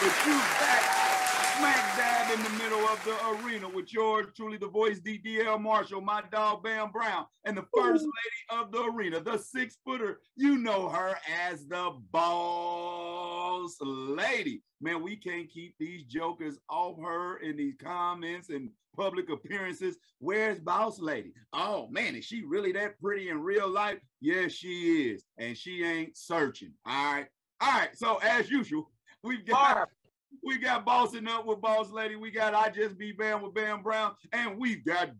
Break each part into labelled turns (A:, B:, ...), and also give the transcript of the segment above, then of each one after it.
A: But you back smack dab in the middle of the arena with yours truly, the voice DDL Marshall, my dog Bam Brown, and the first lady of the arena, the 6-footer. You know her as the boss lady. Man, we can't keep these jokers off her in these comments and public appearances. Where's boss lady? Oh man, is she really that pretty in real life? Yes, she is. And she ain't searching. All right. All right. So as usual, we got bossing up with boss lady. We got I Just Be Bam with Bam Brown. And we got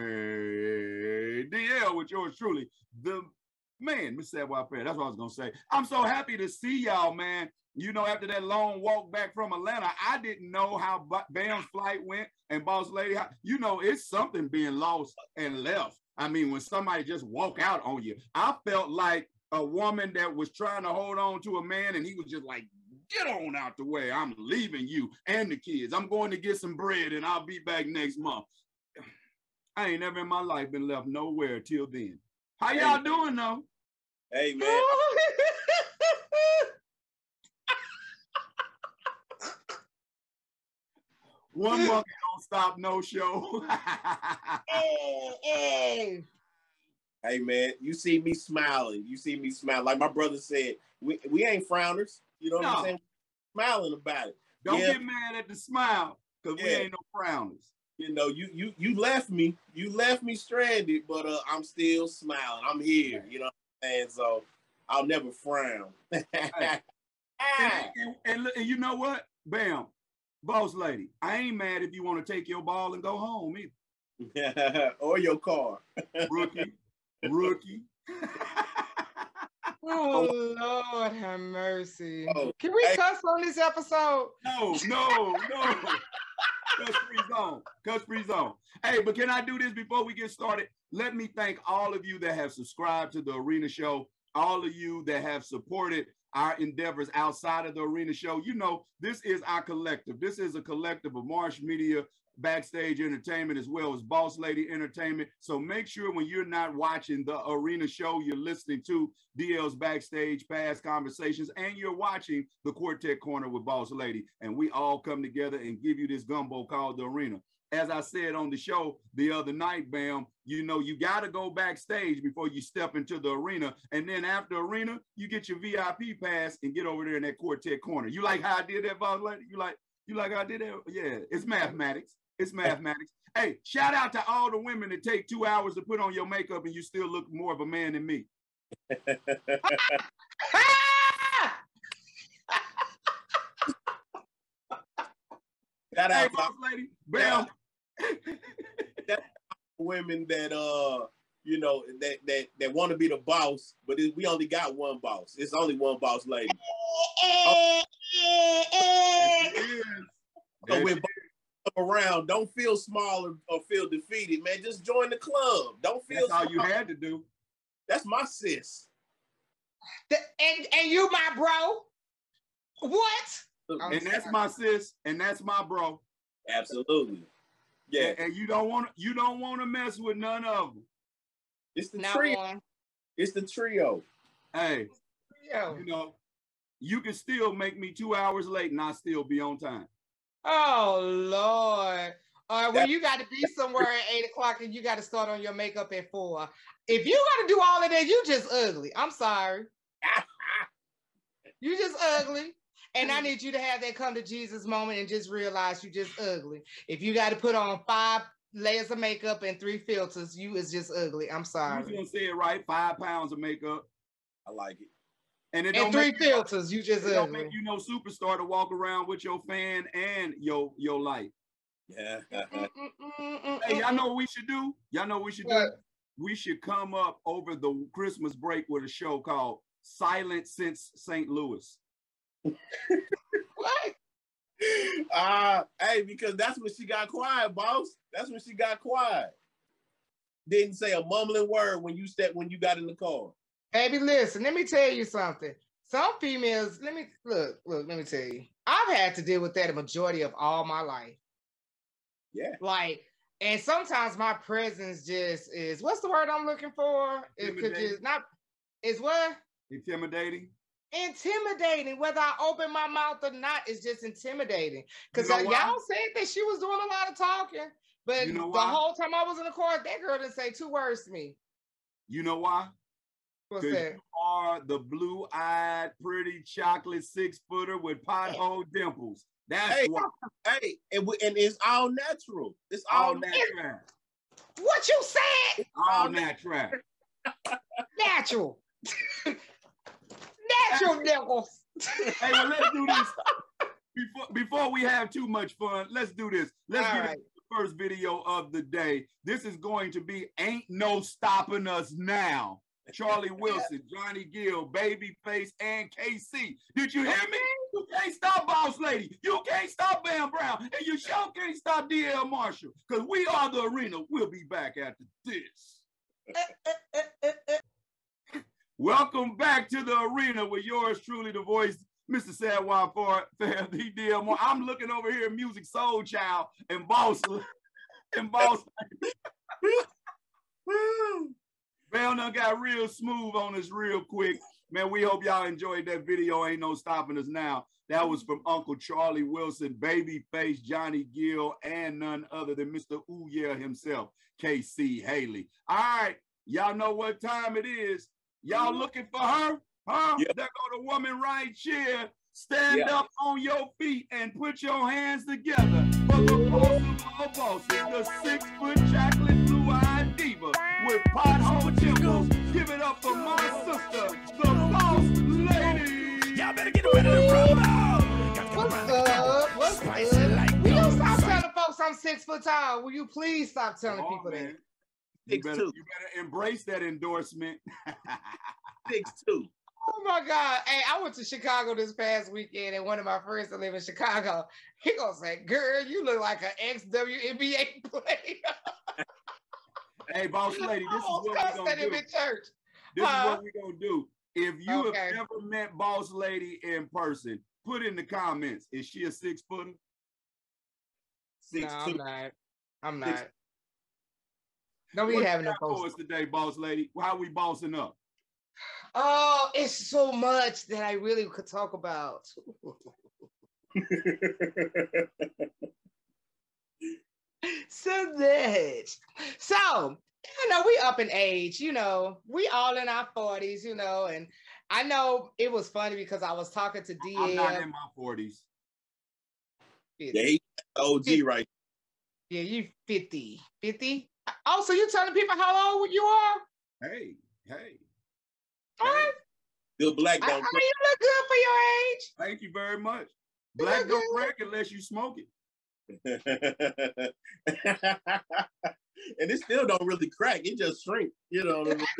A: DL with yours truly, the man, Miss Savoir Fair. That's what I was going to say. I'm so happy to see y'all, man. You know, after that long walk back from Atlanta, I didn't know how Bam's flight went. And boss lady, you know, it's something being lost and left. I mean, when somebody just walk out on you, I felt like a woman that was trying to hold on to a man and he was just like, get on out the way. I'm leaving you and the kids. I'm going to get some bread and I'll be back next month. I ain't never in my life been left nowhere till then. How y'all doing though?
B: Hey, man.
A: One monkey don't stop no show.
B: Hey, man, you see me smiling. You see me smile. Like my brother said, we ain't frowners. You know what I'm saying? Smiling about it.
A: Don't get mad at the smile, because we ain't no frowners.
B: You know, you left me. You left me stranded, but I'm still smiling. I'm here. You know what I'm saying? So I'll never frown.
A: and you know what? Bam. Boss lady, I ain't mad if you want to take your ball and go home either.
B: Or your car.
A: Rookie.
C: Oh, Lord have mercy. Oh, can we cuss on this episode?
A: No. Cuss free zone. Hey, but can I do this before we get started? Let me thank all of you that have subscribed to the Arena Show, all of you that have supported our endeavors outside of the Arena Show. You know, this is our collective. This is a collective of Marsh Media, Backstage Entertainment, as well as Boss Lady Entertainment. So make sure when you're not watching the Arena Show, you're listening to DL's Backstage Past Conversations, and you're watching the Quartet Corner with Boss Lady. And we all come together and give you this gumbo called the Arena. As I said on the show the other night, Bam, you know, you got to go backstage before you step into the arena. And then after arena, you get your VIP pass and get over there in that Quartet Corner. You like how I did that, Boss Lady? You like how I did that? Yeah, it's mathematics. It's mathematics. Hey, shout out to all the women that take 2 hours to put on your makeup and you still look more of a man than me.
B: Shout out,
A: Boss Lady. Bam.
B: Women that you know, that want to be the boss, but we only got one boss. It's only one boss lady. So we're around. Don't feel small or feel defeated, man. Just join the club. Don't feel.
A: That's all you had to do.
B: That's my sis.
C: And you, my bro. What?
A: And that's my sis, and that's my bro.
B: Absolutely. Yeah.
A: And you don't want to mess with none of them.
B: It's the trio. It's the trio.
A: Hey, you know, you can still make me 2 hours late and I still be on time.
C: Oh Lord. All right, well, you got to be somewhere at 8 o'clock and you got to start on your makeup at 4. If you got to do all of that, you just ugly. I'm sorry. You just ugly. And I need you to have that come to Jesus moment and just realize you just ugly. If you got to put on 5 layers of makeup and 3 filters, you is just ugly. I'm sorry.
A: You was gonna say it right. 5 pounds of makeup.
B: I like it.
A: And it
C: and 3 filters, you just ugly.
A: Don't make you no superstar to walk around with your fan and your light.
B: Yeah.
A: Hey, y'all know what we should do? Y'all know what we should do? We should come up over the Christmas break with a show called Silent Since St. Louis.
C: What?
B: Hey, because that's when she got quiet, boss. That's when she got quiet. Didn't say a mumbling word when you got in the car.
C: Baby, listen, let me tell you something. Some females, let me tell you. I've had to deal with that a majority of all my life.
B: Yeah.
C: Like, and sometimes my presence just is, what's the word I'm looking for? It could just not, is what?
A: Intimidating.
C: intimidating. Whether I open my mouth or not, it's just intimidating. Because
A: You know why?
C: y'all said that she was doing a lot of talking, but
A: You know
C: the
A: why?
C: whole time I was in the court, that girl didn't say 2 words to me.
A: You know why?
C: What's
A: Because
C: that?
A: you are the blue-eyed, pretty chocolate 6-footer with pothole dimples. That's why.
B: Hey, and it's all natural. It's
A: All
B: all
A: natural.
C: What you said?
A: All natural.
C: Natural. Natural nipples.
A: Hey, well, let's do this. Before we have too much fun, let's do this. Let's get into the first video of the day. This is going to be Ain't No Stopping Us Now. Charlie Wilson, Johnny Gill, Babyface, and KC. Did you hear me? You can't stop Boss Lady. You can't stop Bam Brown. And you sure can't stop DL Marshall. Because we are the arena. We'll be back after this. Welcome back to the arena with yours truly, the voice, Mr. Sadwan Fair, the DL Marshall. I'm looking over here, Music Soul Child and Boss. Bam done got real smooth on us real quick. Man, we hope y'all enjoyed that video. Ain't No Stopping Us Now. That was from Uncle Charlie Wilson, Babyface, Johnny Gill, and none other than Mr. Ooh Yeah himself, KC Haley. All right, y'all know what time it is. Y'all looking for her? Huh?
B: Yep.
A: There go the woman right here. Stand up on your feet and put your hands together for the boss of all bosses, the 6-foot chocolate blue-eyed diva with pothole dimples. Give it up for my sister, the Boss Lady.
D: Y'all better get ready to rumble.
C: What's up? Will you stop telling folks I'm 6 foot tall? Will you please stop telling people that?
A: You better embrace that endorsement.
B: 6'2".
C: Oh my God. Hey, I went to Chicago this past weekend, and one of my friends that live in Chicago, he gonna say, girl, you look like an ex-WNBA player.
A: Hey, Boss Lady, this is what we're gonna do.
C: Church.
A: This is what we're gonna do. If you
C: Okay.
A: have ever met Boss Lady in person, put in the comments, is she a 6-footer?
C: No, I'm not. I'm not.
B: 6'2".
C: Don't be
A: What
C: having
A: you
C: no
A: got for
C: folks.
A: us today, Boss Lady? How we bossing up?
C: Oh, it's so much that I really could talk about. So much. So, we up in age, we all in our 40s, and I know it was funny because I was talking to DL.
A: I'm not in my 40s.
B: Yeah, he's OG right.
C: Yeah, you 50. 50? Oh, so you telling people how old you are?
A: Hey.
C: All right.
B: Good black
C: I
B: don't
C: mean, you look good for your age.
A: Thank you very much. Black don't crack unless you smoke it.
B: And it still don't really crack. It just shrink. You know what I mean?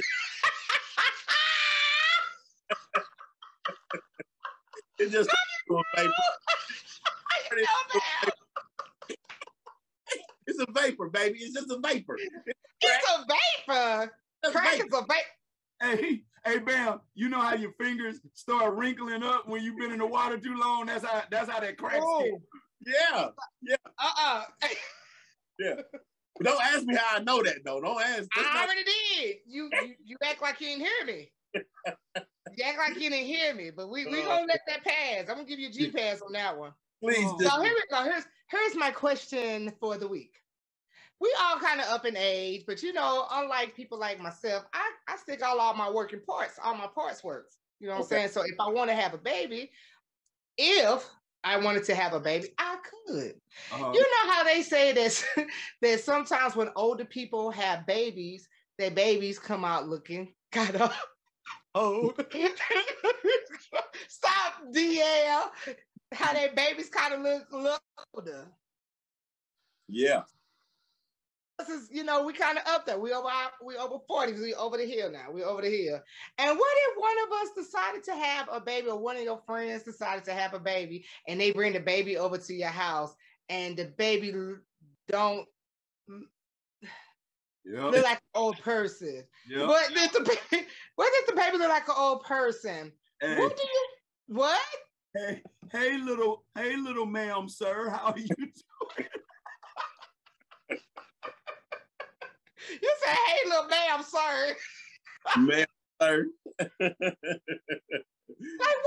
B: It just It's a vapor, baby. It's just a vapor.
C: It's a vapor. Crack is a vapor.
A: Hey, Bam, you know how your fingers start wrinkling up when you've been in the water too long? That's how that crack skin.
B: Yeah. Yeah. But don't ask me how I know that, though. Don't ask.
C: I already did. You act like you didn't hear me. You act like you didn't hear me, but we gonna let that pass. I'm gonna give you a G pass on that one.
B: Please.
C: So here we go. Here's my question for the week. We all kind of up in age, but unlike people like myself, I stick all my working parts, all my parts works. You know what I'm saying? So if I want to have a baby, if I wanted to have a baby, I could.
A: Uh-huh.
C: You know how they say that sometimes when older people have babies, their babies come out looking kind of old. Stop, DL. How their babies kind of look older.
B: Yeah.
C: This is, we kind of up there. We over 40. We over the hill now. We over the hill. And what if one of us decided to have a baby, or one of your friends decided to have a baby, and they bring the baby over to your house, and the baby don't look like an old person?
A: Yep.
C: What if the baby look like an old person?
A: Hey.
C: What?
A: Hey, little ma'am, sir, how are you doing?
C: You say, hey, little ma'am, sir.
B: Ma'am, sir.
C: Like,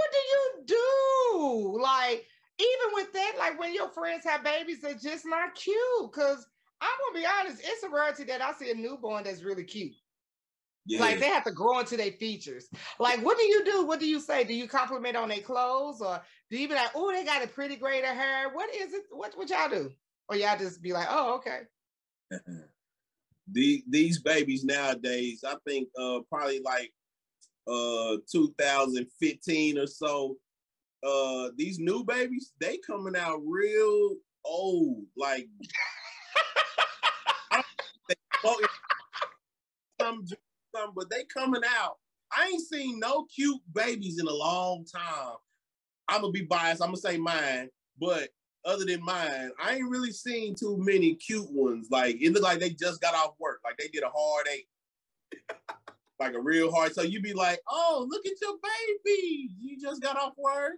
C: your friends have babies that's just not cute. Because I'm gonna be honest, it's a rarity that I see a newborn that's really cute.
B: Yeah.
C: Like they have to grow into their features. Like, what do you do? What do you say? Do you compliment on their clothes, or do you be like, oh, they got a pretty braid of hair? What is it? What y'all do? Or y'all just be like, oh, okay.
B: These babies nowadays, I think probably like 2015 or so. These new babies, they coming out real old. Like some, but they coming out. I ain't seen no cute babies in a long time. I'm gonna be biased. I'm gonna say mine, but other than mine, I ain't really seen too many cute ones. Like it looked like they just got off work, like they did a hard 8, like a real hard. So you be like, "Oh, look at your baby! You just got off work."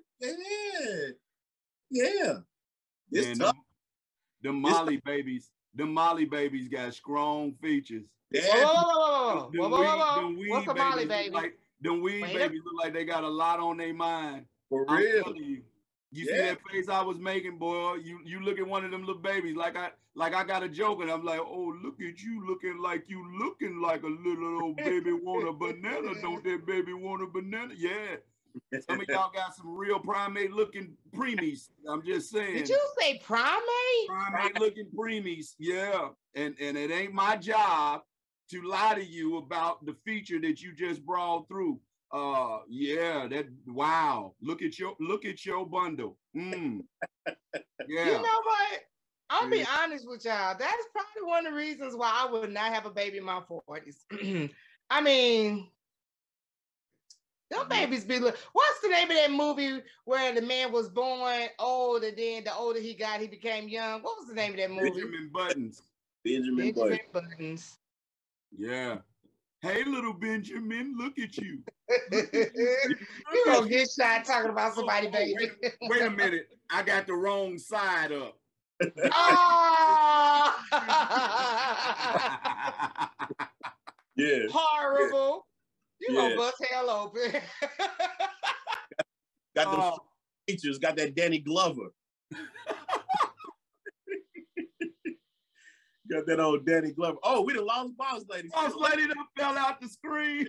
B: Yeah. It's tough.
A: The Molly babies got strong features.
C: Whoa. What's a Molly baby?
A: Them weed babies look like they got a lot on their mind.
B: For
A: I'm
B: real.
A: telling you. You see that face I was making, boy? You look at one of them little babies like I got a joke, and I'm like, oh, look at you looking like a little old baby want a banana. Don't that baby want a banana? Yeah. Some of y'all got some real primate looking preemies. I'm just saying.
C: Did you say primate?
A: Primate looking preemies. Yeah. And it ain't my job to lie to you about the feature that you just brought through. Wow. Look at your bundle. Yeah.
C: You know what? I'll be honest with y'all. That's probably one of the reasons why I would not have a baby in my 40s. I mean, them babies be look. What's the name of that movie where the man was born old and then the older he got, he became young? What was the name of that movie?
A: Benjamin Buttons.
B: Benjamin
C: Buttons.
A: Yeah. Hey, little Benjamin, look at you.
C: You gonna get shot talking about somebody, baby.
A: Wait a minute. I got the wrong side up.
C: Oh!
B: Yeah.
C: Horrible. You gonna bust hell open.
B: Got those features, got that Danny Glover. Got that old Danny Glover. Oh, we done lost Boss Lady.
A: Boss Lady done fell out the screen.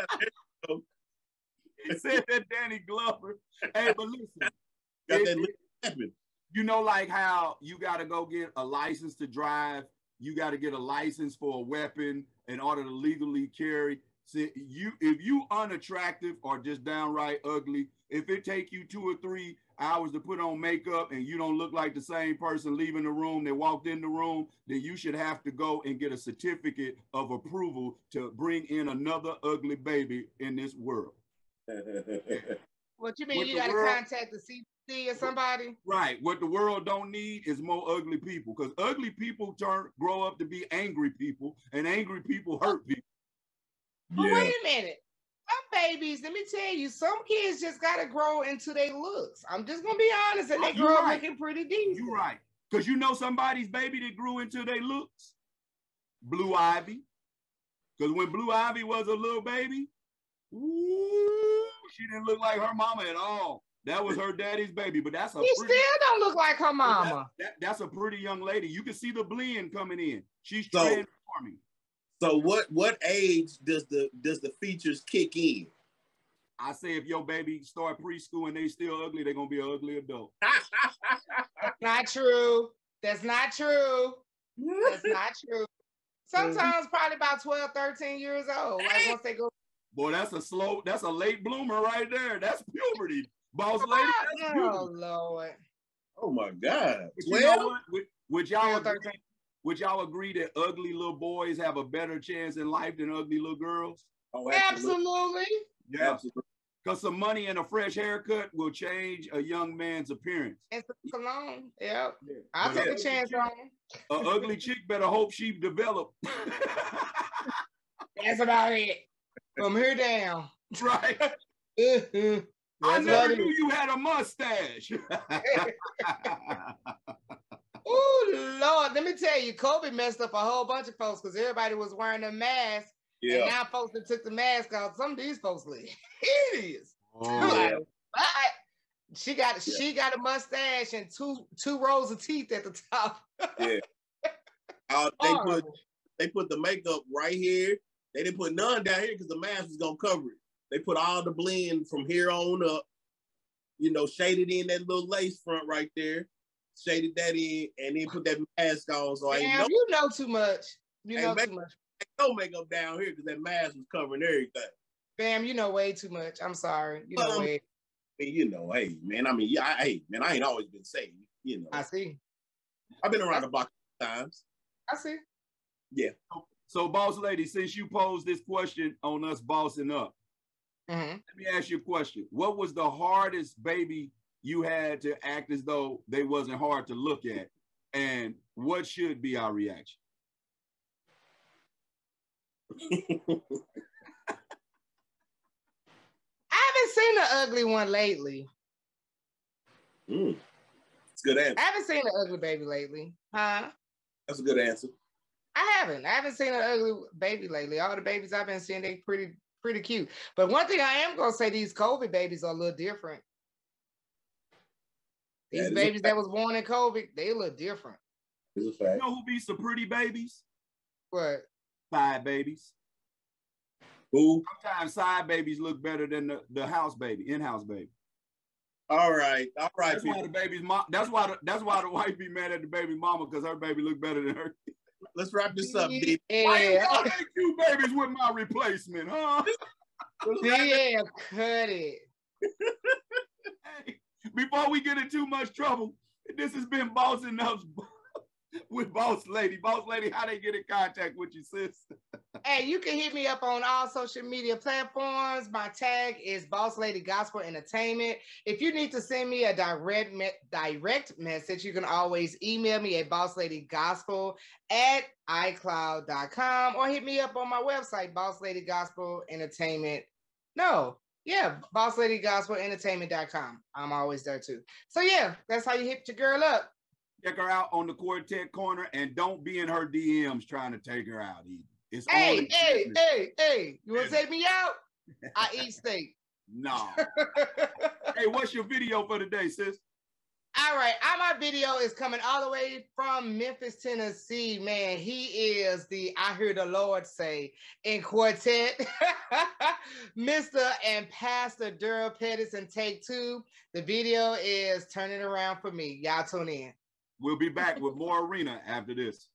A: He said that Danny Glover. Hey, but listen.
B: Got that happen.
A: You know, like how you got to go get a license to drive. You got to get a license for a weapon in order to legally carry. See, if you unattractive or just downright ugly, if it take you 2 or 3 hours to put on makeup and you don't look like the same person leaving the room that walked in the room, then you should have to go and get a certificate of approval to bring in another ugly baby in this world.
C: What you mean? You got to contact the CDC or somebody?
A: Right. What the world don't need is more ugly people, because ugly people grow up to be angry people, and angry people hurt people.
C: But wait a minute. Some babies, let me tell you, some kids just got to grow into their looks. I'm just going to be honest, and they grow up looking pretty decent.
A: You're right. Because you know somebody's baby that grew into their looks? Blue Ivy. Because when Blue Ivy was a little baby, ooh, she didn't look like her mama at all. That was her daddy's baby, but that's
C: she still don't look like her mama.
A: That's a pretty young lady. You can see the blend coming in. She's transforming.
B: So what age does the features kick in?
A: I say if your baby start preschool and they still ugly, they're gonna be an ugly adult.
C: Not true. That's not true. That's not true. Sometimes probably about 12, 13 years old. Like once they go.
A: Boy, that's a late bloomer right there. That's puberty. Boss lady. That's puberty.
C: Oh Lord.
B: Oh my God.
A: You know what? Would y'all agree that ugly little boys have a better chance in life than ugly little girls?
B: Oh,
C: absolutely.
A: Yeah. Because some money and a fresh haircut will change a young man's appearance.
C: And some cologne. Yep. I'll take a chance on him.
A: An ugly chick better hope she develop.
C: That's about it. From here down.
A: Right. I never knew you had a mustache.
C: Oh Lord, let me tell you, COVID messed up a whole bunch of folks because everybody was wearing a mask. Yeah. And now folks that took the mask off, some of these folks look hideous.
A: Oh.
C: She got a mustache and two rows of teeth at the top.
B: Yeah. They put the makeup right here. They didn't put none down here because the mask was gonna cover it. They put all the blend from here on up, you know, shaded in that little lace front right there, shaded that in, and then put that mask on. So
C: Damn, you know too much. You know too much.
B: Ain't no makeup down here because that mask was covering everything.
C: Bam, you know way too much. I'm sorry. You know way.
B: You know, hey man. I mean, yeah, I ain't always been safe. You know.
C: I see.
B: I've been around the block times.
C: I see.
B: Yeah.
A: So, boss lady, since you posed this question on us bossing up, let me ask you a question. What was the hardest baby you had to act as though they wasn't hard to look at? And what should be our reaction?
C: I haven't seen an ugly one lately.
B: It's a good answer.
C: I haven't seen an ugly baby lately. Huh?
B: That's a good answer.
C: I haven't seen an ugly baby lately. All the babies I've been seeing, they pretty cute. But one thing I am gonna say, these COVID babies are a little different. These babies that was born in COVID, they look different.
B: It's a fact.
A: You know who be some pretty babies?
C: What?
A: Side babies.
B: Who?
A: Sometimes side babies look better than the house baby, in-house baby.
B: All right.
A: That's why the baby's mom. That's why the wife be mad at the baby mama because her baby look better than her.
B: Let's wrap this up, D.
A: Why you got cute babies with my replacement, huh?
C: Yeah, cut it.
A: Hey, before we get in too much trouble, this has been Bossing Up with Boss Lady. Boss Lady, how they get in contact with you, sis?
C: Hey, you can hit me up on all social media platforms. My tag is Boss Lady Gospel Entertainment. If you need to send me a direct message, you can always email me at bossladygospel@icloud.com or hit me up on my website, Boss Lady Gospel Entertainment. Boss Lady Gospel Entertainment.com. I'm always there too. So yeah, that's how you hit your girl up.
A: Check her out on the Quartet Corner and don't be in her DMs trying to take her out either. It's
C: hey, you want to take me out? I eat steak.
A: No. Hey, what's your video for today, sis?
C: All right, my video is coming all the way from Memphis, Tennessee. Man, he is the I Hear the Lord Say in Quartet. Mr. and Pastor Daryl Pettis in Take Two. The video is Turn It Around for Me. Y'all tune in.
A: We'll be back with more Arena after this.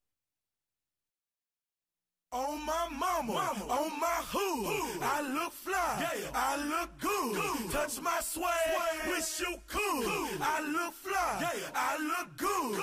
D: On my mama, on my hood, I look fly, I look good, touch my swag, wish you could, I look fly, I look good.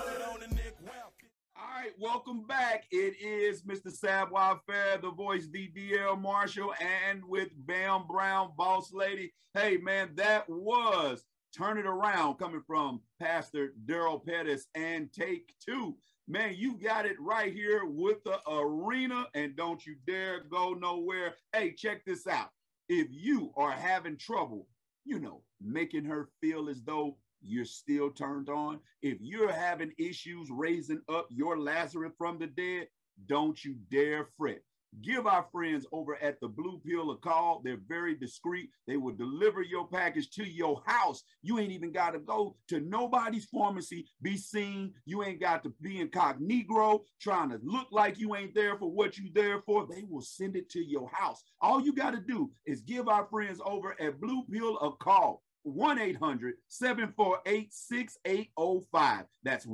A: All right, welcome back. It is Mr. Savoir Fair, the voice, DL Marshall, and with Bam Brown, Boss Lady. Hey, man, that was Turn It Around coming from Pastor Daryl Pettis and Take Two. Man, you got it right here with the Arena, and don't you dare go nowhere. Hey, check this out. If you are having trouble, making her feel as though you're still turned on, if you're having issues raising up your Lazarus from the dead, don't you dare fret. Give our friends over at the Blue Pill a call. They're very discreet. They will deliver your package to your house. You ain't even got to go to nobody's pharmacy, be seen. You ain't got to be incognito, trying to look like you ain't there for what you there for. They will send it to your house. All you got to do is give our friends over at Blue Pill a call. 1-800-748-6805. That's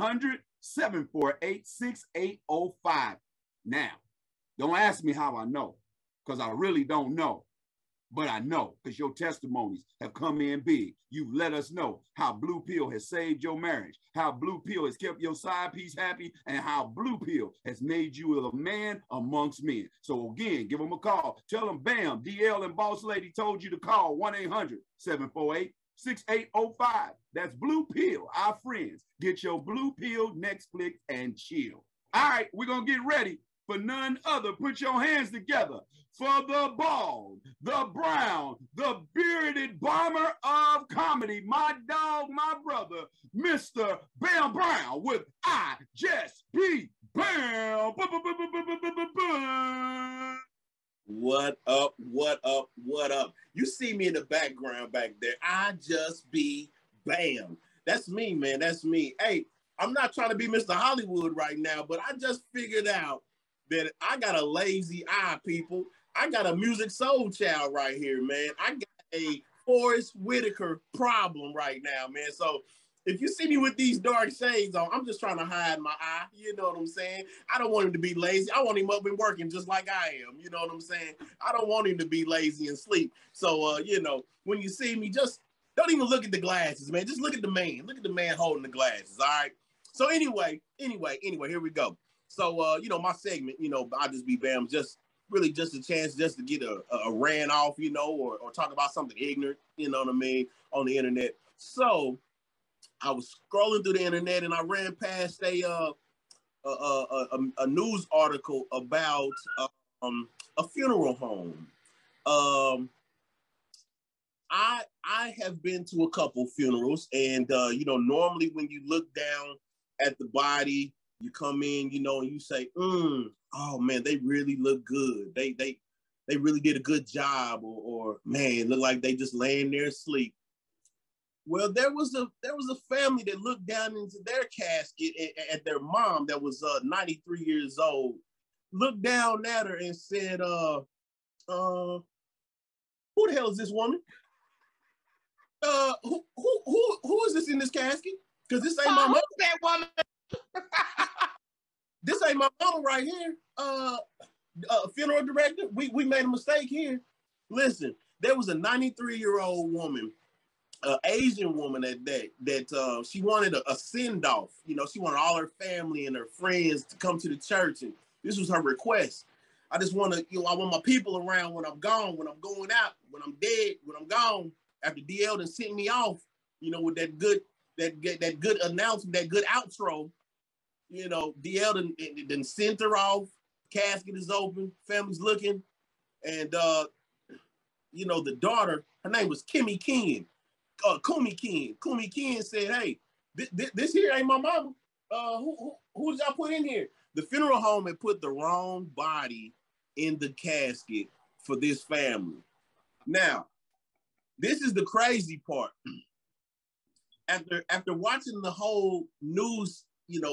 A: 1-800-748-6805. Now, don't ask me how I know, because I really don't know. But I know, because your testimonies have come in big. You've let us know how Blue Pill has saved your marriage, how Blue Pill has kept your side piece happy, and how Blue Pill has made you a man amongst men. So again, give them a call. Tell them, bam, DL and Boss Lady told you to call 1-800-748-6805. That's Blue Pill, our friends. Get your Blue Pill, Netflix, and chill. All right, we're going to get ready for none other. Put your hands together for the bald, the brown, the bearded bomber of comedy, my dog, my brother, Mr. Bam Brown with I Just Be Bam.
B: What up? What up? What up? You see me in the background back there. I just be bam. That's me, man. That's me. Hey, I'm not trying to be Mr. Hollywood right now, but I just figured out that I got a lazy eye, people. I got a music soul child right here, man. I got a Forrest Whitaker problem right now, man. So if you see me with these dark shades on, I'm just trying to hide my eye. You know what I'm saying? I don't want him to be lazy. I want him up and working just like I am. You know what I'm saying? I don't want him to be lazy and sleep. So, when you see me, just don't even look at the glasses, man. Just look at the man. Look at the man holding the glasses, all right? So anyway, here we go. So, my segment, I just be bam, just really just a chance just to get a rant off, or talk about something ignorant, you know what I mean, on the internet. So I was scrolling through the internet and I ran past a news article about a funeral home. I have been to a couple funerals, and normally when you look down at the body, you come in, and you say, oh man, they really look good. They really did a good job, or man, look like they just laying there asleep. Well, there was a family that looked down into their casket at their mom that was 93 years old, looked down at her and said, who the hell is this woman? Who is this in this casket? Because this ain't my mom.
C: Who's that woman?
B: This ain't my mama right here. Funeral director, we made a mistake here. Listen, there was a 93-year-old woman, Asian woman that she wanted a send-off. She wanted all her family and her friends to come to the church, and this was her request. I just want to, I want my people around when I'm gone, when I'm going out, when I'm dead, when I'm gone. After DL done sent me off, with that good announcement, that good outro. DL done sent her off. Casket is open. Family's looking, and the daughter, her name was Kumi Ken. Kumi Ken said, "Hey, this here ain't my mama. Who did y'all put in here?" The funeral home had put the wrong body in the casket for this family. Now, this is the crazy part. After watching the whole news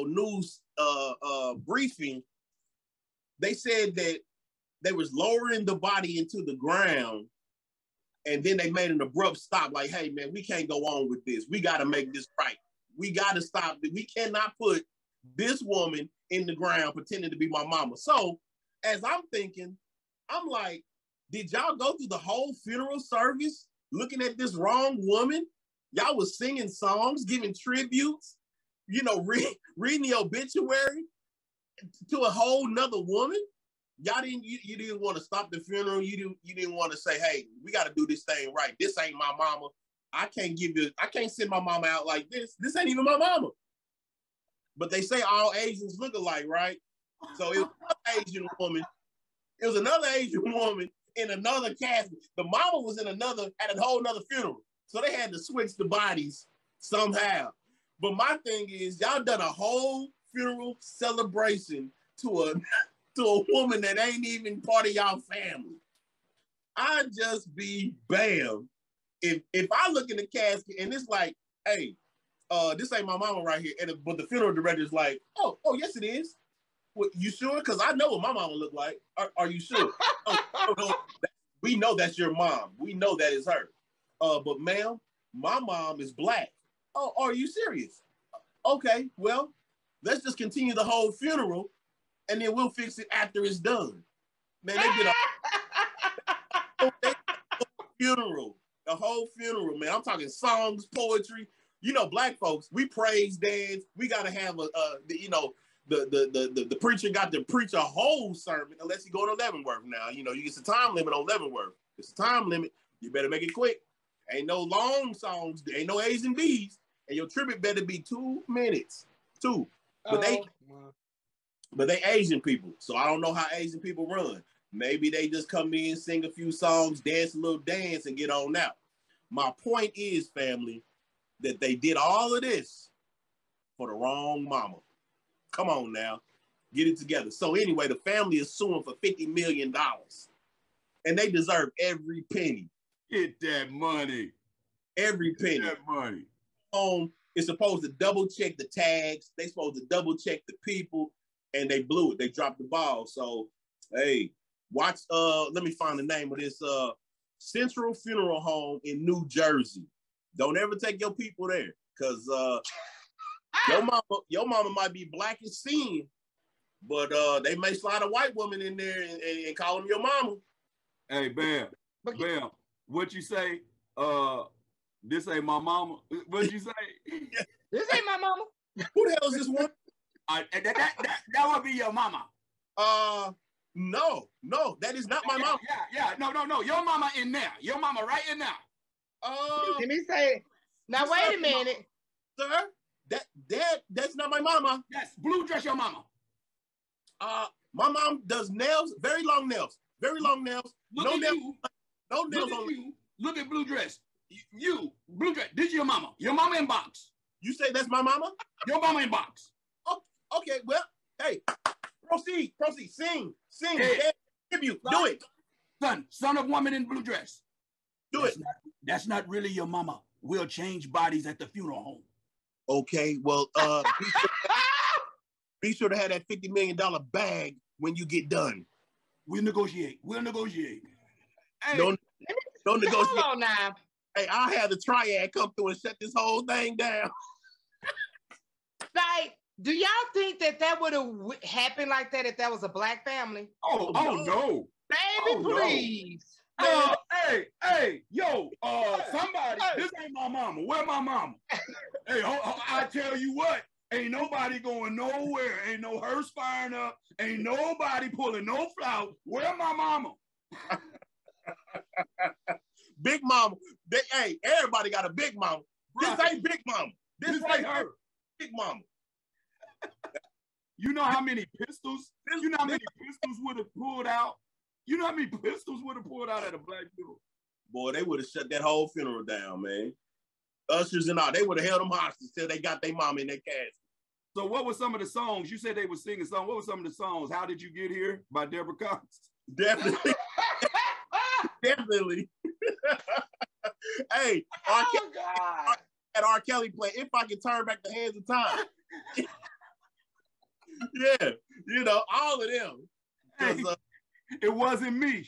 B: briefing, they said that they was lowering the body into the ground, and then they made an abrupt stop. Like, hey man, we can't go on with this. We got to make this right. We got to stop. We cannot put this woman in the ground pretending to be my mama. So, as I'm thinking, I'm like, did y'all go through the whole funeral service looking at this wrong woman? Y'all was singing songs, giving tributes, reading the obituary to a whole nother woman. Y'all didn't, you didn't want to stop the funeral. You didn't want to say, hey, we got to do this thing right. This ain't my mama. I can't send my mama out like this. This ain't even my mama. But they say all Asians look alike, right? So it was another Asian woman. It was another Asian woman in another casket. The mama was at a whole nother funeral. So they had to switch the bodies somehow. But my thing is, y'all done a whole funeral celebration to a woman that ain't even part of y'all family. I just be bam. If I look in the casket and it's like, hey, this ain't my mama right here. But the funeral director's like, oh, yes it is. Well, you sure? Because I know what my mama look like. Are you sure? No, we know that's your mom. We know that is her. But ma'am, my mom is black. Oh, are you serious? Okay, well, let's just continue the whole funeral and then we'll fix it after it's done. Man, they did the whole funeral, man. I'm talking songs, poetry. Black folks, we praise dance. We got to have the preacher got to preach a whole sermon unless you go to Leavenworth now. You get a time limit on Leavenworth. It's a time limit. You better make it quick. Ain't no long songs. Ain't no A's and B's. And your tribute better be 2 minutes. 2. But they Asian people. So I don't know how Asian people run. Maybe they just come in, sing a few songs, dance a little dance, and get on out. My point is, family, that they did all of this for the wrong mama. Come on now. Get it together. So anyway, the family is suing for $50 million. and they deserve every penny.
A: Get that money.
B: Every penny.
A: Get that money.
B: It's supposed to double check the tags. They supposed to double check the people, and they blew it. They dropped the ball. So, hey, watch. Let me find the name of this Central Funeral Home in New Jersey. Don't ever take your people there, cause your mama might be black as sin, but they may slide a white woman in there and call them your mama.
A: Hey, Bam, Bam, what you say? This ain't my mama. What'd you say?
C: This ain't my mama.
B: Who the hell is this one?
A: That would be your mama.
B: No, that is not my mama.
A: Yeah. No. Your mama in there. Your mama right in there.
C: Let me say. Now wait a minute,
B: sir. That's not my mama.
A: Yes, blue dress your mama.
B: My mom does nails, very long nails.
A: Look
B: No
A: at
B: nails.
A: you.
B: No nails
A: Look at
B: on
A: you. Look at blue dress. You blue dress. This is your mama. Your mama in box.
B: You say that's my mama?
A: Your mama in box.
B: Oh, okay, well, hey, proceed. Sing.
A: Hey.
B: Tribute. Do it.
A: Son of woman in blue dress.
B: Do it.
A: That's not really your mama. We'll change bodies at the funeral home.
B: Okay, well, be sure to have that $50 million bag when you get done.
A: We'll negotiate. Hey,
B: Don't negotiate.
C: Hold on now.
B: Hey, I'll have the triad come through and shut this whole thing down.
C: Like, do y'all think that would have happened like that if that was a black family?
A: Oh no.
C: Baby, please.
A: Hey, yo, somebody, this ain't my mama. Where my mama? Hey, I tell you what, ain't nobody going nowhere. Ain't no hearse firing up. Ain't nobody pulling no flout. Where my mama?
B: Big mama. Hey, everybody got a big mama. Right. This ain't big mama. This right here, big mama.
A: You know how many pistols? You know how many pistols would have pulled out? You know how many pistols would have pulled out at a black funeral?
B: Boy, they would have shut that whole funeral down, man. Ushers and all, they would have held them hostage till they got their mama in their casket.
A: So what were some of the songs? You said they were singing songs. What were some of the songs? How Did You Get Here by Deborah Cox?
B: Definitely. Definitely. Hey, R. Kelly play If I Can Turn Back the Hands of Time. Yeah, you know, all of them.
A: Hey, it wasn't me.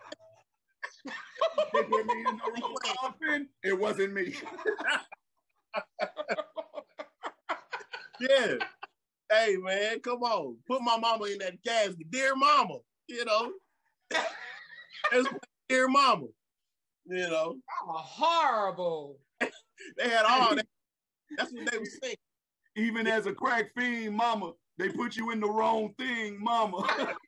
A: They put me in the wrong coffin. It wasn't me.
B: Yeah. Hey, man, come on. Put my mama in that casket. Dear mama, you know. Dear mama, you know.
C: Horrible.
B: They had all that. That's what they were saying.
A: Even as a crack fiend, mama, they put you in the wrong thing, mama.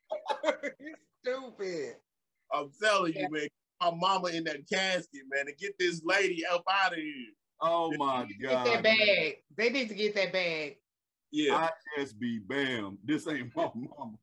C: Stupid.
B: I'm telling you, man. My mama in that casket, man, to get this lady up out of here.
A: Oh my God.
C: Get that bag. They need to get that bag.
B: Yeah.
A: ISB, bam. This ain't my mama.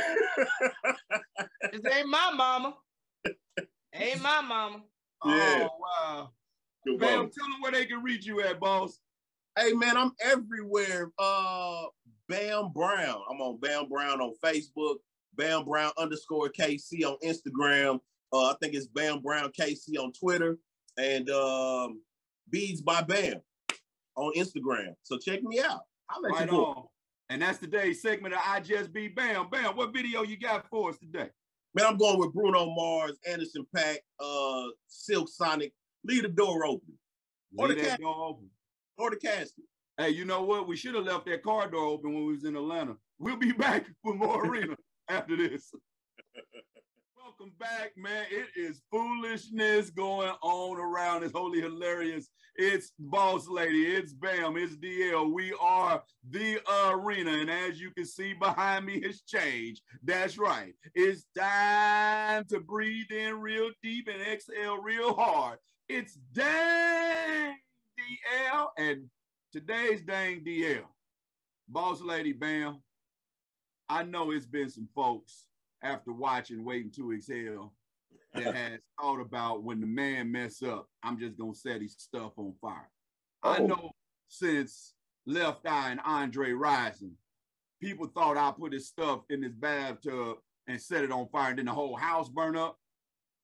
C: This ain't my mama. Ain't my mama.
B: Yeah.
A: Oh, wow. Bam, tell them where they can reach you at, boss.
B: Hey, man, I'm everywhere. Bam Brown. I'm on Bam Brown on Facebook. Bam Brown _KC on Instagram. I think it's Bam Brown KC on Twitter. And Beads by Bam on Instagram. So check me out. I'll let
A: right
B: you
A: on. And that's today's segment of I Just Be Bam. Bam, what video you got for us today?
B: Man, I'm going with Bruno Mars, Anderson .Paak, Silk Sonic. Leave the door open.
A: Leave that door open.
B: Or the casket.
A: Hey, you know what? We should have left that car door open when we was in Atlanta. We'll be back for more Arena after this. Welcome back, man. It is foolishness going on around. It's wholly hilarious. It's Boss Lady. It's Bam. It's DL. We are the Arena. And as you can see behind me, it's changed. That's right. It's time to breathe in real deep and exhale real hard. It's Dang DL. And today's Dang DL. Boss Lady Bam. I know it's been some folks after watching Waiting to Exhale that has thought about when the man mess up, I'm just going to set his stuff on fire. Oh. I know since Left Eye and Andre Rising, people thought I put his stuff in his bathtub and set it on fire and then the whole house burn up.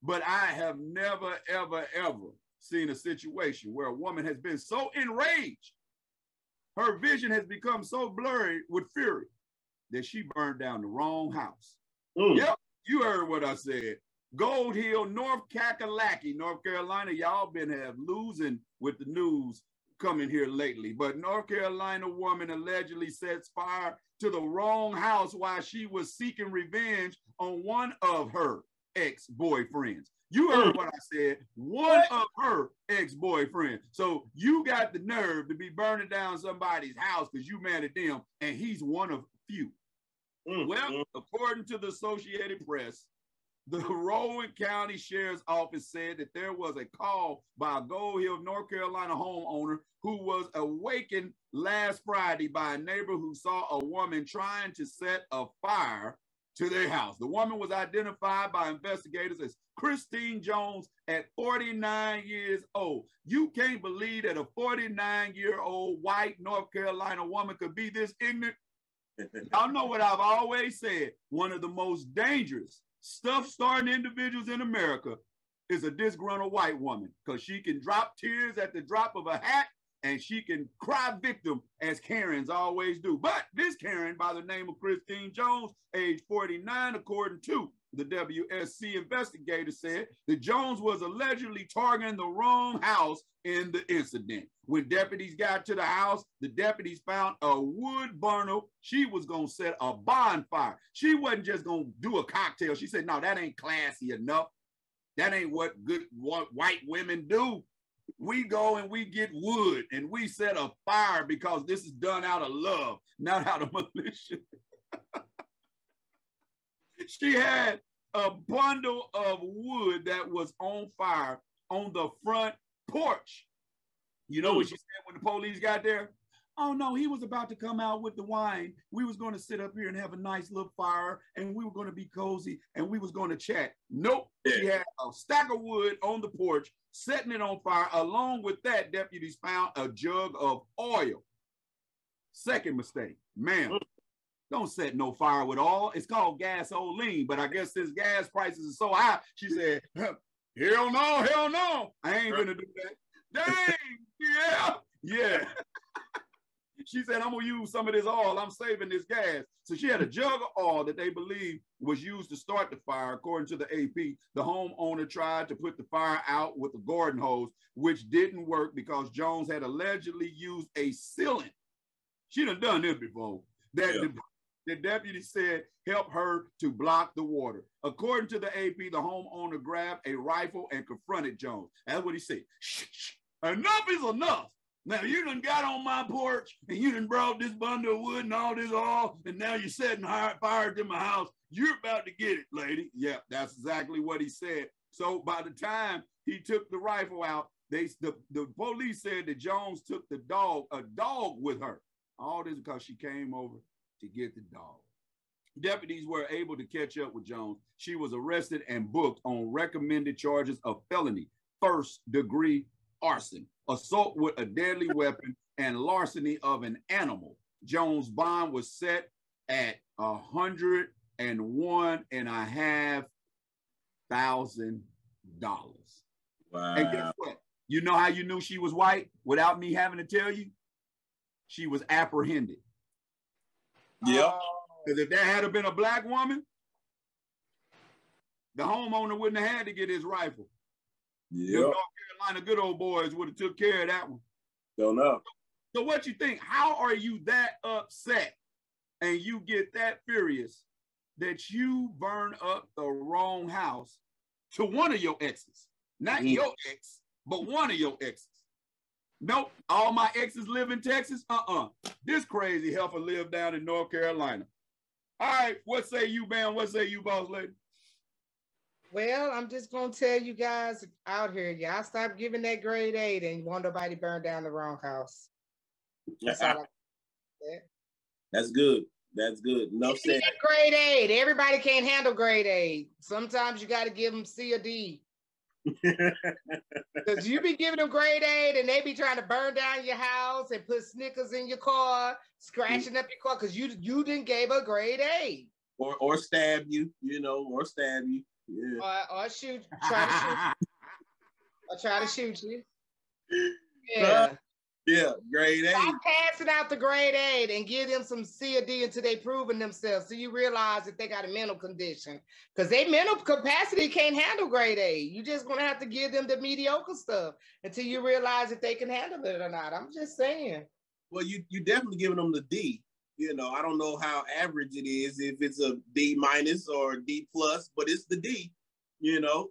A: but I have never, ever, ever seen a situation where a woman has been so enraged, her vision has become so blurry with fury that she burned down the wrong house. Yep, you heard what I said. Gold Hill, North Kakalaki, North Carolina. Y'all been losing with the news coming here lately. But North Carolina woman allegedly sets fire to the wrong house while she was seeking revenge on one of her ex-boyfriends. You heard what I said, one of her ex-boyfriends. So you got the nerve to be burning down somebody's house because you mad at them, and he's one of few. Well, according to the Associated Press, the Rowan County Sheriff's Office said that there was a call by a Gold Hill, North Carolina homeowner who was awakened last Friday by a neighbor who saw a woman trying to set a fire to their house. The woman was identified by investigators as Christine Jones at 49 years old. You can't believe that a 49-year-old white North Carolina woman could be this ignorant. Y'all know what I've always said. One of the most dangerous stuff-starting individuals in America is a disgruntled white woman, because she can drop tears at the drop of a hat, and she can cry victim as Karens always do. But this Karen, by the name of Christine Jones, age 49, according to the WSC investigator, said that Jones was allegedly targeting the wrong house in the incident. When deputies got to the house, the deputies found a wood burner. She was going to set a bonfire. She wasn't just going to do a cocktail. She said, no, that ain't classy enough. That ain't what good white women do. We go and we get wood and we set a fire because this is done out of love, not out of militia. She had a bundle of wood that was on fire on the front porch. You know what she said when the police got there? Oh no, he was about to come out with the wine. We was going to sit up here and have a nice little fire, and we were going to be cozy, and we was going to chat. Nope, she had a stack of wood on the porch, setting it on fire. Along with that, deputies found a jug of oil. Second mistake, ma'am, don't set no fire with oil. It's called gasoline, but I guess since gas prices are so high, she said, hell no, I ain't gonna do that. Dang, yeah. She said, I'm gonna use some of this oil. I'm saving this gas. So she had a jug of oil that they believe was used to start the fire. According to the AP, the homeowner tried to put the fire out with a garden hose, which didn't work because Jones had allegedly used a sealant. She done this before. The deputy said help her to block the water. According to the AP, the homeowner grabbed a rifle and confronted Jones. That's what he said. Shh. Enough is enough. Now you done got on my porch and you done brought this bundle of wood and all this oil, and now you're setting fire to my house. You're about to get it, lady. Yeah, that's exactly what he said. So by the time he took the rifle out, the police said that Jones took a dog with her. All this because she came over to get the dog. Deputies were able to catch up with Jones. She was arrested and booked on recommended charges of felony, first-degree arson, assault with a deadly weapon, and larceny of an animal. Jones' bond was set at $101,500. Wow. And guess what? You know how you knew she was white without me having to tell you? She was apprehended. Yeah. Because if that had been a black woman, the homeowner wouldn't have had to get his rifle. Yeah. North Carolina good old boys would have took care of that one.
B: Don't know.
A: So what you think? How are you that upset and you get that furious that you burn up the wrong house to one of your exes? Not your ex, but one of your exes. Nope, all my exes live in Texas. This crazy heifer live down in North Carolina. All right, what say you, Bam? What say you, boss lady?
C: Well, I'm just going to tell you guys out here, y'all stop giving that grade 8 and you want nobody burn down the wrong house. That's all I say.
B: That's good. That's good. No sense.
C: Grade 8. Everybody can't handle grade 8. Sometimes you got to give them C or D. Because you be giving them grade 8 and they be trying to burn down your house and put Snickers in your car, scratching up your car because you didn't give a grade 8.
B: Or stab you, or stab you. Yeah.
C: Or shoot, try to shoot you. Yeah.
B: Yeah, grade A.
C: Stop passing out the grade A and give them some C or D until they proving themselves. So you realize that they got a mental condition. Because their mental capacity can't handle grade A. You just gonna have to give them the mediocre stuff until you realize if they can handle it or not. I'm just saying.
B: Well, you definitely giving them the D. You know, I don't know how average it is, if it's a D minus or D plus, but it's the D. You know,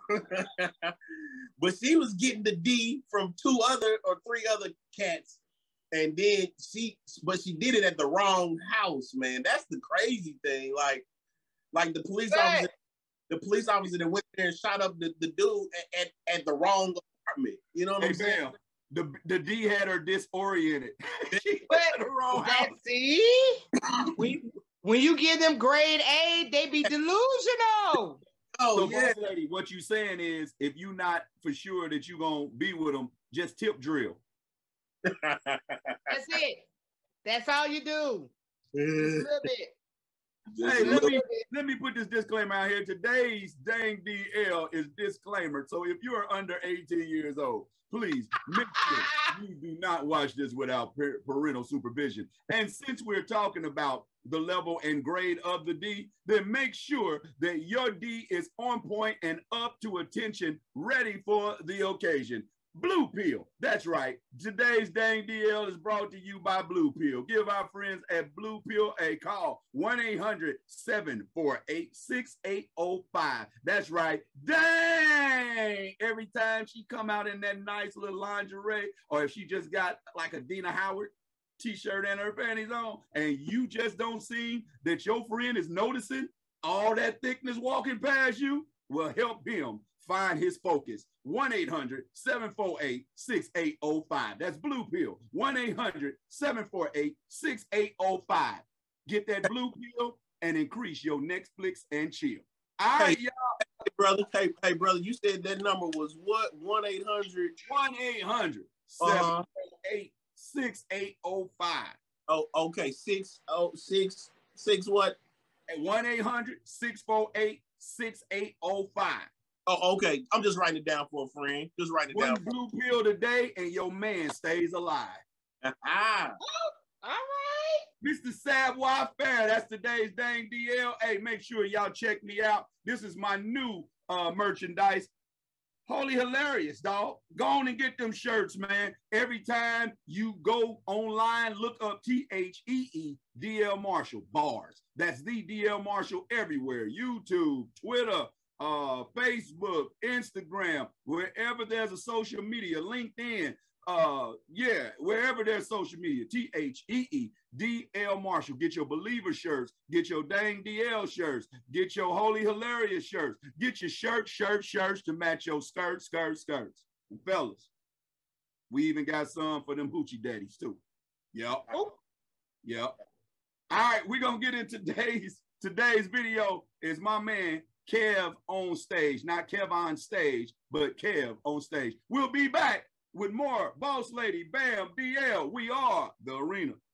B: but she was getting the D from 2 other or 3 other cats, and then she did it at the wrong house, man. That's the crazy thing. Like the police officer that went there and shot up the dude at the wrong apartment. You know what I'm saying?
A: The D had her disoriented. She
C: But
A: went to the wrong house.
C: see, when you give them grade A, they be delusional.
A: Oh, so yeah, lady, what you saying is, if you not for sure that you gonna be with them, just tip drill.
C: That's it. That's all you do. Just a little bit.
A: Hey, let me put this disclaimer out here. Today's Dang DL is disclaimer. So if you are under 18 years old, please make sure you do not watch this without parental supervision. And since we're talking about the level and grade of the D, then make sure that your D is on point and up to attention, ready for the occasion. Blue Pill, that's right. Today's Dang DL is brought to you by Blue Pill. Give our friends at Blue Pill a call, 1-800-748-6805. That's right. Dang! Every time she come out in that nice little lingerie, or if she just got like a Dina Howard t-shirt and her panties on, and you just don't see that your friend is noticing all that thickness walking past you, well, help him find his focus. 1-800-748-6805. That's Blue Pill. 1-800-748-6805. Get that Blue Pill and increase your Netflix and chill. All right, y'all.
B: Hey, brother. Hey, brother. You said that number was what? 1-800.
A: 1-800-748-6805.
B: Oh, okay. 606 what?
A: 1-800-648-6805.
B: Oh, okay. I'm just writing it down for a friend. Just writing it down.
A: One Blue Pill today, and your man stays alive.
C: All right.
A: Mr. Savoir Fair, that's today's Dang DL. Hey, make sure y'all check me out. This is my new merchandise. Holy hilarious, dog. Go on and get them shirts, man. Every time you go online, look up THEE DL Marshall bars. That's the DL Marshall everywhere. YouTube, Twitter, Facebook, Instagram, wherever there's a social media, LinkedIn, wherever there's social media, THEE DL Marshall. Get your believer shirts, get your Dang DL shirts, get your Holy Hilarious shirts, get your shirts to match your skirts. And fellas, we even got some for them hoochie daddies too. Yep. All right, we're gonna get into today's video. Is my man Kev on stage, not Kev on stage, but Kev on stage. We'll be back with more Boss Lady Bam DL. We are the Arena.